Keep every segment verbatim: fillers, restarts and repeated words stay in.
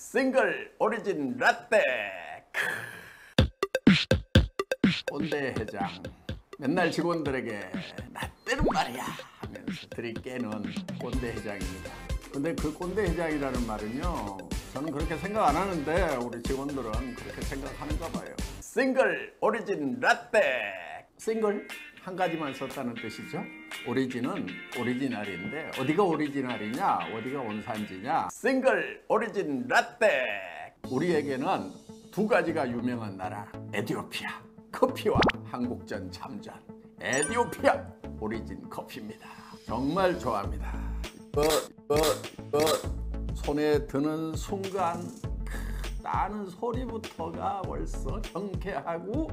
싱글 오리진 라떼. 꼰대 회장 맨날 직원들에게 라떼는 말이야 하면서 들이깨는 꼰대 회장입니다. 근데 그 꼰대 회장이라는 말은요, 저는 그렇게 생각 안 하는데 우리 직원들은 그렇게 생각하는가 봐요. 싱글 오리진 라떼. 싱글 한 가지만 썼다는 뜻이죠. 오리진은 오리지널인데 어디가 오리지널이냐, 어디가 원산지냐. 싱글 오리진 라떼. 우리에게는 두 가지가 유명한 나라, 에티오피아 커피와 한국전 참전. 에티오피아 오리진 커피입니다. 정말 좋아합니다. 어, 어, 어, 손에 드는 순간 크, 나는 소리부터가 벌써 경쾌하고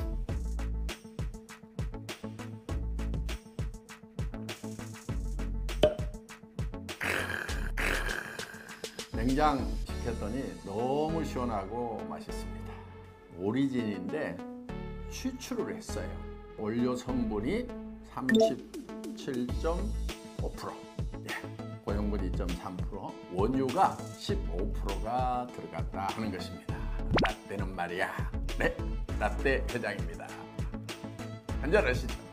냉장 시켰더니 너무 시원하고 맛있습니다. 오리진인데 추출을 했어요. 원료 성분이 삼십칠 점 오 퍼센트, 예, 고형분 이 점 삼 퍼센트, 원유가 십오 퍼센트가 들어갔다 하는 것입니다. 라떼는 말이야. 네, 라떼 회장입니다. 한잔 하시죠.